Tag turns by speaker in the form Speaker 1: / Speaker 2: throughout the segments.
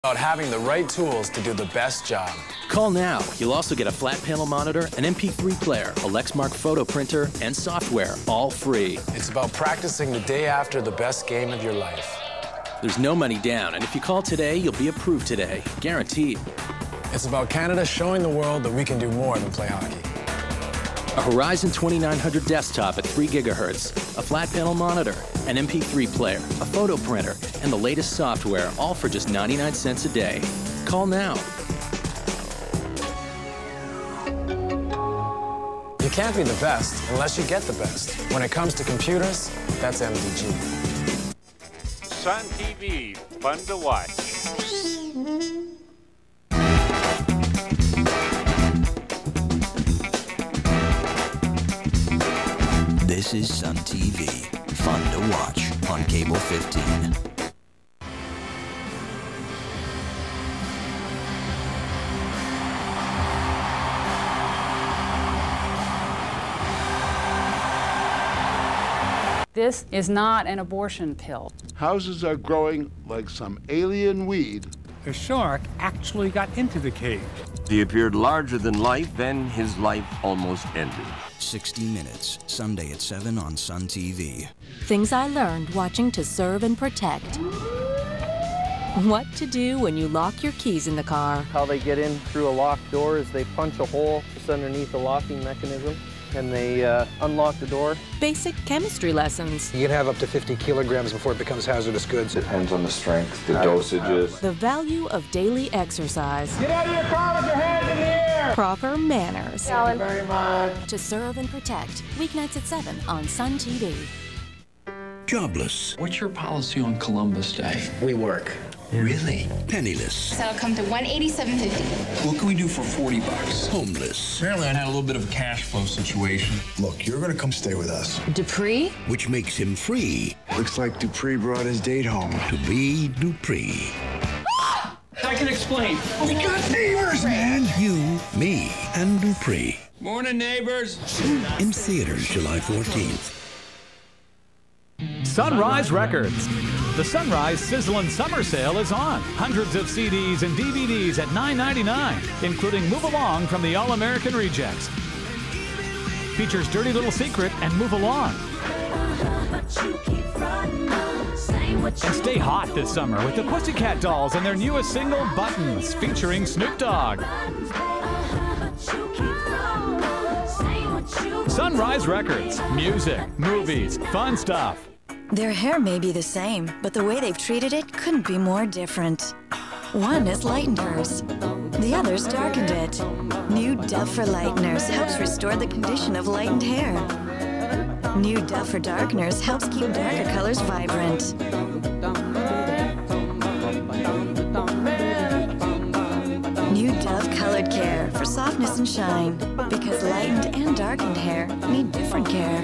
Speaker 1: About having the right tools to do the best job.
Speaker 2: Call now. You'll also get a flat panel monitor, an MP3 player, a Lexmark photo printer, and software, all free.
Speaker 1: It's about practicing the day after the best game of your life.
Speaker 2: There's no money down, and if you call today, you'll be approved today. Guaranteed.
Speaker 1: It's about Canada showing the world that we can do more than play hockey.
Speaker 2: A Horizon 2900 desktop at 3 gigahertz, a flat panel monitor, an MP3 player, a photo printer, and the latest software, all for just 99 cents a day. Call now.
Speaker 1: You can't be the best unless you get the best. When it comes to computers, that's MDG.
Speaker 3: Sun TV, fun to watch.
Speaker 4: This is Sun TV, fun to watch on Cable 15.
Speaker 5: This is not an abortion pill.
Speaker 6: Houses are growing like some alien weed.
Speaker 7: A shark actually got into the cage.
Speaker 8: He appeared larger than life, then his life almost ended.
Speaker 4: 60 Minutes, Sunday at 7 on Sun TV.
Speaker 9: Things I learned watching To Serve and Protect. What to do when you lock your keys in the car.
Speaker 10: How they get in through a locked door is they punch a hole just underneath the locking mechanism, and they unlock the door.
Speaker 9: Basic chemistry lessons.
Speaker 11: You can have up to 50 kilograms before it becomes hazardous goods.
Speaker 12: Depends on the strength, the dosages.
Speaker 9: The value of daily exercise.
Speaker 13: Get out of your car with your hands in the air!
Speaker 9: Proper manners.
Speaker 13: Thank you very much.
Speaker 9: To Serve and Protect, weeknights at 7 on Sun TV.
Speaker 14: Jobless.
Speaker 15: What's your policy on Columbus Day?
Speaker 11: We work.
Speaker 14: Really? Penniless.
Speaker 16: So it'll come to $187.50.
Speaker 15: What can we do for $40?
Speaker 14: Homeless.
Speaker 15: Apparently I had a little bit of a cash flow situation.
Speaker 17: Look, you're gonna come stay with us.
Speaker 9: Dupree?
Speaker 14: Which makes him free.
Speaker 17: Looks like Dupree brought his date home.
Speaker 14: To be Dupree.
Speaker 15: I can explain.
Speaker 17: We got neighbors, man!
Speaker 14: You, me, and Dupree.
Speaker 15: Morning, neighbors.
Speaker 14: In theaters July 14th.
Speaker 18: Sunrise Records. The Sunrise Sizzlin' Summer Sale is on. Hundreds of CDs and DVDs at $9.99, including Move Along from the All-American Rejects. Features Dirty Little Secret and Move Along. And stay hot this summer with the Pussycat Dolls and their newest single, Buttons, featuring Snoop Dogg. Sunrise Records. Music, movies, fun stuff.
Speaker 19: Their hair may be the same, but the way they've treated it couldn't be more different. One has lightened hers. The other's darkened it. New Dove for Lighteners helps restore the condition of lightened hair. New Dove for Darkeners helps keep darker colors vibrant. New Dove Colored Care for softness and shine, because lightened and darkened hair need different care.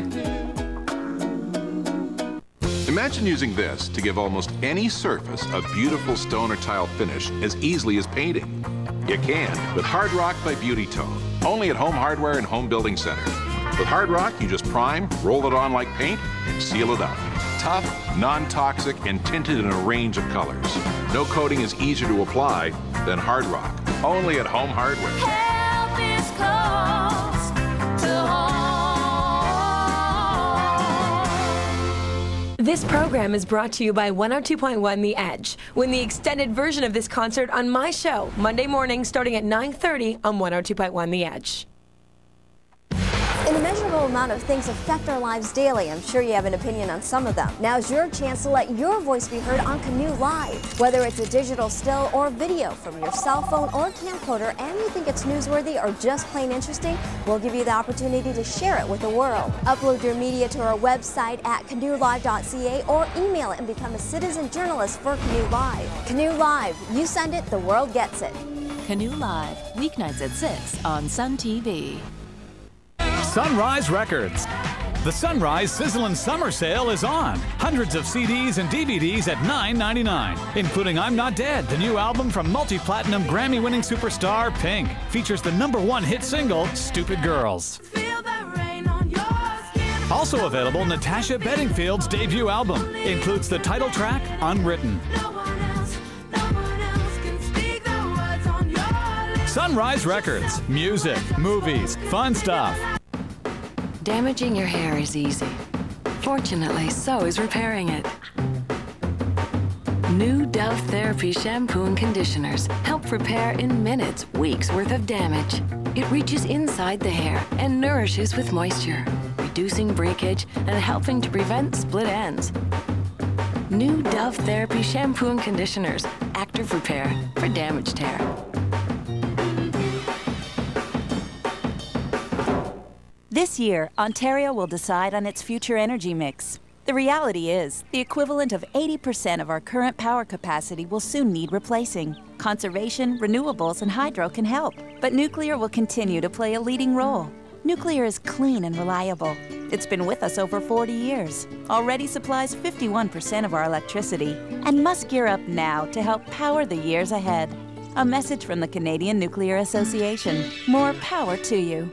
Speaker 20: Imagine using this to give almost any surface a beautiful stone or tile finish as easily as painting. You can with Hard Rock by Beauty Tone, only at Home Hardware and Home Building Center. With Hard Rock, you just prime, roll it on like paint, and seal it up. Tough, non-toxic, and tinted in a range of colors. No coating is easier to apply than Hard Rock, only at Home Hardware.
Speaker 13: Help is close to home.
Speaker 21: This program is brought to you by 102.1 The Edge. Win the extended version of this concert on my show, Monday morning, starting at 9:30 on 102.1 The Edge.
Speaker 22: An immeasurable amount of things affect our lives daily. I'm sure you have an opinion on some of them. Now's your chance to let your voice be heard on Canoe Live. Whether it's a digital still or video from your cell phone or camcorder and you think it's newsworthy or just plain interesting, we'll give you the opportunity to share it with the world. Upload your media to our website at canoelive.ca or email it and become a citizen journalist for Canoe Live. Canoe Live, you send it, the world gets it.
Speaker 9: Canoe Live, weeknights at 6 on Sun TV.
Speaker 18: Sunrise Records. The Sunrise Sizzlin' Summer Sale is on. Hundreds of CDs and DVDs at $9.99, including I'm Not Dead, the new album from multi-platinum Grammy-winning superstar Pink. Features the #1 hit single, Stupid Girls. Also available, Natasha Bedingfield's debut album. Includes the title track, Unwritten. Sunrise Records. Music, movies, fun stuff.
Speaker 1: Damaging your hair is easy. Fortunately, so is repairing it. New Dove Therapy shampoo and conditioners help repair in minutes weeks worth of damage. It reaches inside the hair and nourishes with moisture, reducing breakage and helping to prevent split ends. New Dove Therapy shampoo and conditioners, active repair for damaged hair.
Speaker 2: This year, Ontario will decide on its future energy mix. The reality is, the equivalent of 80% of our current power capacity will soon need replacing. Conservation, renewables, and hydro can help, but nuclear will continue to play a leading role. Nuclear is clean and reliable. It's been with us over 40 years, already supplies 51% of our electricity, and must gear up now to help power the years ahead. A message from the Canadian Nuclear Association. More power to you.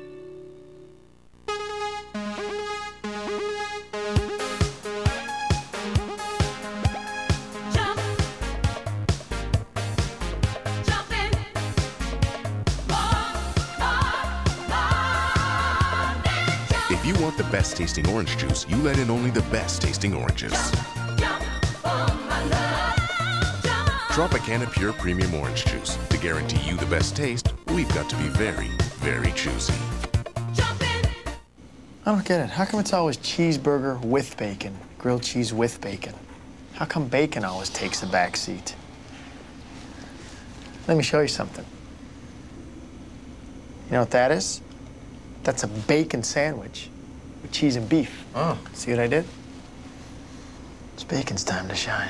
Speaker 23: If you want the best tasting orange juice, you let in only the best tasting oranges. Tropicana Pure Premium Orange Juice. To guarantee you the best taste, we've got to be very, very choosy.
Speaker 10: I don't get it. How come it's always cheeseburger with bacon, grilled cheese with bacon? How come bacon always takes the back seat? Let me show you something. You know what that is? That's a bacon sandwich with cheese and beef. Oh. See what I did? It's bacon's time to shine.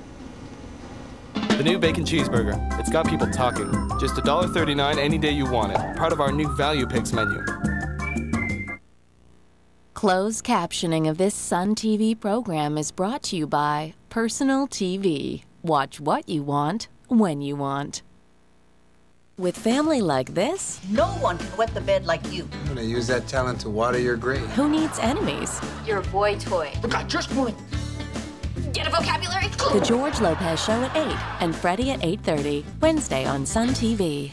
Speaker 24: The new bacon cheeseburger. It's got people talking. Just $1.39 any day you want it. Part of our new Value Picks menu.
Speaker 9: Closed captioning of this Sun TV program is brought to you by Personal TV. Watch what you want, when you want. With family like this,
Speaker 25: no one can wet the bed like you.
Speaker 11: I'm gonna use that talent to water your grave.
Speaker 9: Who needs enemies?
Speaker 25: You're a boy toy. Look, I just want to get a vocabulary.
Speaker 9: The George Lopez Show at 8 and Freddie at 8:30, Wednesday on Sun TV.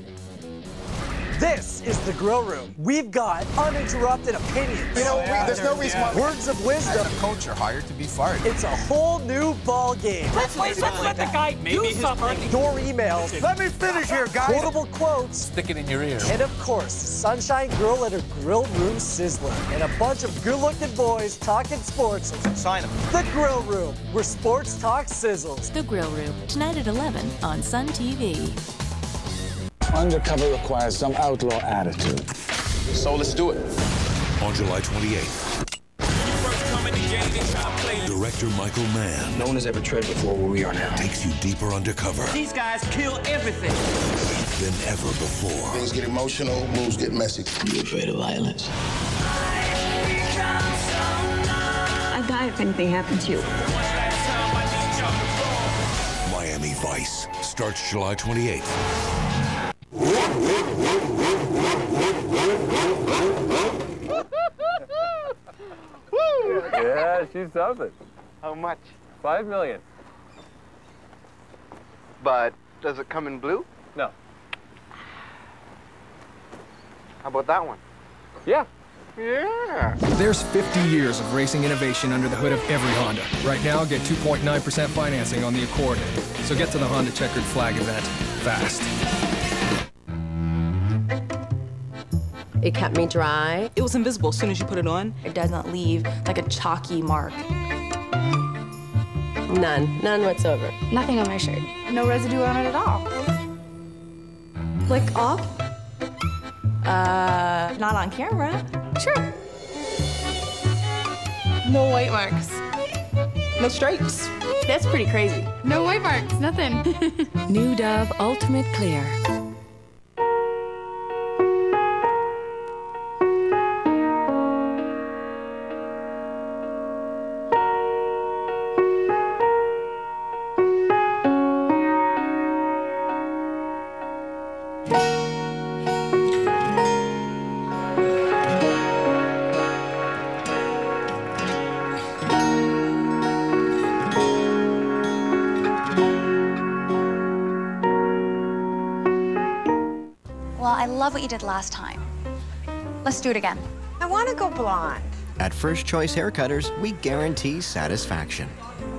Speaker 26: This is the Grill Room. We've got uninterrupted opinions.
Speaker 17: You know, there's no reason why.
Speaker 26: Words of wisdom.
Speaker 17: As a coach, you're hired to be fired.
Speaker 26: It's a whole new ball game.
Speaker 15: Let's let the guy do something.
Speaker 26: Your emails.
Speaker 17: Let me finish here, guys.
Speaker 26: Quotable quotes.
Speaker 15: Stick it in your ear.
Speaker 26: And of course, Sunshine Grill and her Grill Room Sizzler. And a bunch of good-looking boys talking sports.
Speaker 17: Sign them.
Speaker 26: The Grill Room, where sports talk sizzles.
Speaker 9: The Grill Room, tonight at 11 on Sun TV.
Speaker 27: Undercover requires some outlaw attitude.
Speaker 17: So let's do it.
Speaker 14: On July 28th, director Michael Mann,
Speaker 11: No one has ever tread before where we are now.
Speaker 14: takes you deeper undercover
Speaker 15: These guys kill everything.
Speaker 14: than ever before.
Speaker 17: Things get emotional, moves get messy.
Speaker 11: You afraid of violence?
Speaker 25: I die if anything happens to you.
Speaker 14: Miami Vice starts July 28th.
Speaker 10: Yeah, she's something. How much? $5 million.
Speaker 28: But does it come in blue?
Speaker 10: No.
Speaker 28: How about that one?
Speaker 10: Yeah.
Speaker 28: Yeah.
Speaker 29: There's 50 years of racing innovation under the hood of every Honda. Right now, get 2.9% financing on the Accord. So get to the Honda Checkered Flag event fast.
Speaker 30: It kept me dry.
Speaker 31: It was invisible as soon as you put it on. It does not leave like a chalky mark.
Speaker 30: None whatsoever.
Speaker 16: Nothing on my shirt.
Speaker 31: No residue on it at all.
Speaker 16: Lick off?
Speaker 31: Not on camera.
Speaker 16: Sure.
Speaker 31: No white marks. No stripes. That's pretty crazy.
Speaker 16: No white marks, nothing.
Speaker 9: New Dove Ultimate Clear.
Speaker 3: love what you did last time. Let's do it again.
Speaker 4: I want to go blonde.
Speaker 5: At First Choice Haircutters, we guarantee satisfaction.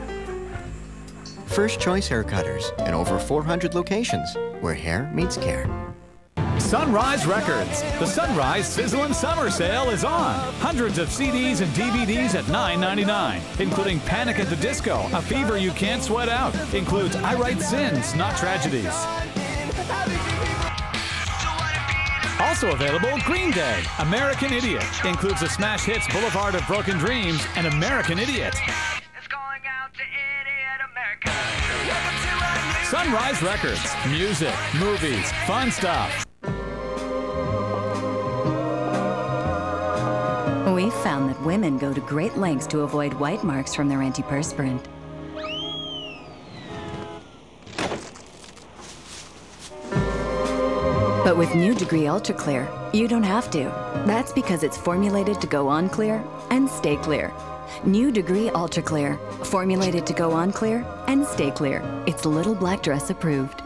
Speaker 5: First Choice Haircutters in over 400 locations, where hair meets care.
Speaker 18: Sunrise Records. The Sunrise Sizzlin' Summer Sale is on. Hundreds of CDs and DVDs at $9.99, including Panic at the Disco, A Fever You Can't Sweat Out. Includes I Write Sins, Not Tragedies. Also available, Green Day, American Idiot. Includes the smash hits Boulevard of Broken Dreams and American Idiot. Sunrise Records. Music, movies, fun stuff.
Speaker 6: We've found that women go to great lengths to avoid white marks from their antiperspirant. But with New Degree Ultra Clear, you don't have to. That's because it's formulated to go on clear and stay clear. New Degree Ultra Clear, formulated to go on clear and stay clear. It's Little Black Dress approved.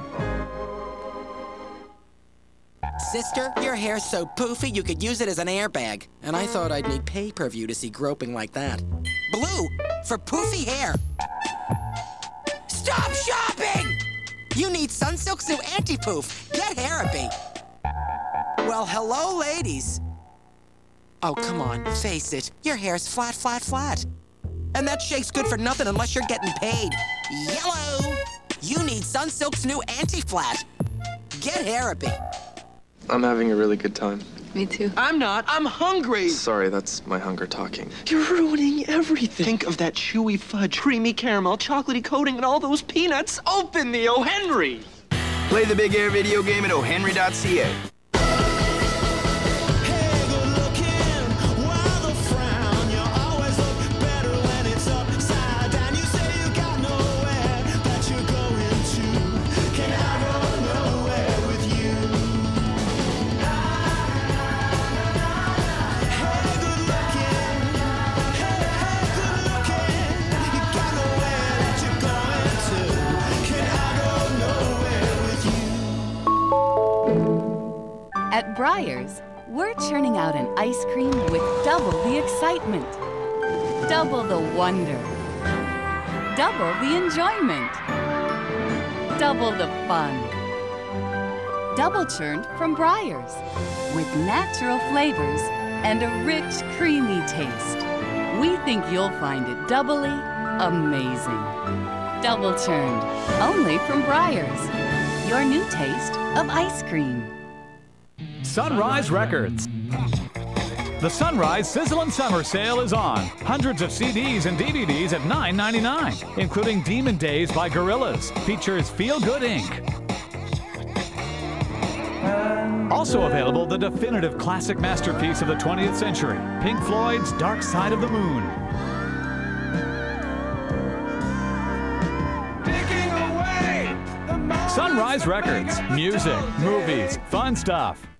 Speaker 7: Sister, your hair's so poofy you could use it as an airbag. And I thought I'd need pay-per-view to see groping like that. Blue, for poofy hair. Stop shopping! You need Sunsilk's new anti-poof. Get Harapy. Well, hello, ladies. Oh, come on, face it. Your hair's flat, flat, flat. And that shake's good for nothing unless you're getting paid. Yellow! You need Sunsilk's new anti-flat. Get Harapy.
Speaker 8: I'm having a really good time.
Speaker 31: Me too.
Speaker 28: I'm not. I'm hungry.
Speaker 8: Sorry, that's my hunger talking.
Speaker 28: You're ruining everything. Think of that chewy fudge, creamy caramel, chocolatey coating, and all those peanuts. Open the O. Henry.
Speaker 12: Play the Big Air video game at ohenry.ca.
Speaker 6: At Breyers, we're churning out an ice cream with double the excitement, double the wonder, double the enjoyment, double the fun. Double churned from Breyers, with natural flavors and a rich, creamy taste. We think you'll find it doubly amazing. Double churned, only from Breyers. Your new taste of ice cream.
Speaker 18: Sunrise Records. The Sunrise Sizzlin' Summer Sale is on. Hundreds of CDs and DVDs at $9.99, including Demon Days by Gorillaz. Features Feel Good Inc. Also available, the definitive classic masterpiece of the 20th century, Pink Floyd's Dark Side of the Moon. Sunrise Records. Music, movies, fun stuff.